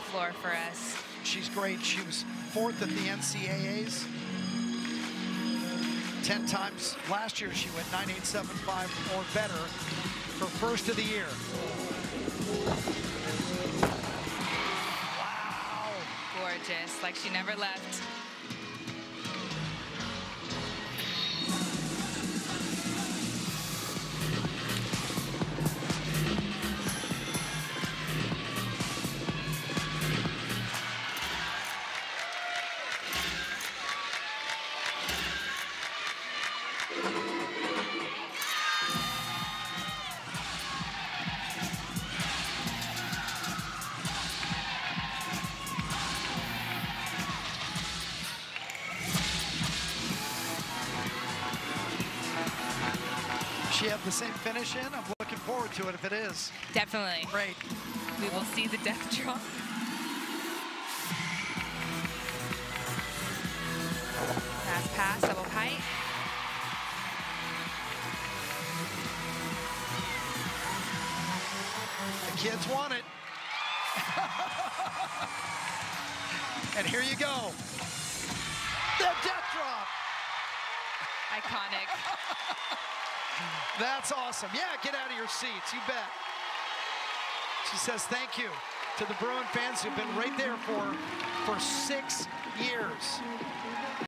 floor for us. She's great. She was 4th at the NCAAs 10 times. Last year she went 9.875 or better for first of the year. Wow. Gorgeous, like she never left. She have the same finish in? I'm looking forward to it if it is. Definitely. Great. We will see the death drop. Fast pass, double kite. The kids want it. And here you go. The death drop. Iconic. That's awesome. Yeah, get out of your seats, you bet. She says thank you to the Bruin fans who've been right there for 6 years.